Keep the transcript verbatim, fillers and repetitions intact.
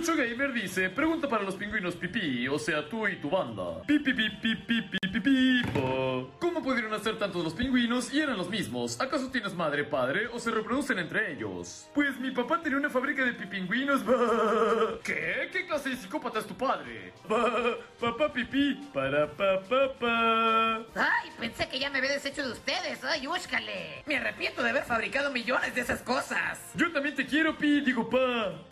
Lucho Gamer dice, pregunta para los pingüinos pipí, o sea, tú y tu banda. Pipi pipi pipi pipi po. ¿Cómo pudieron hacer tantos los pingüinos y eran los mismos? ¿Acaso tienes madre, padre o se reproducen entre ellos? Pues mi papá tenía una fábrica de pipingüinos. ¿Qué? ¿Qué clase de psicópata es tu padre? Papá pipí para papá pa. Ay, pensé que ya me había deshecho de ustedes. Ay, úscale. Me arrepiento de haber fabricado millones de esas cosas. Yo también te quiero, pi, digo pa.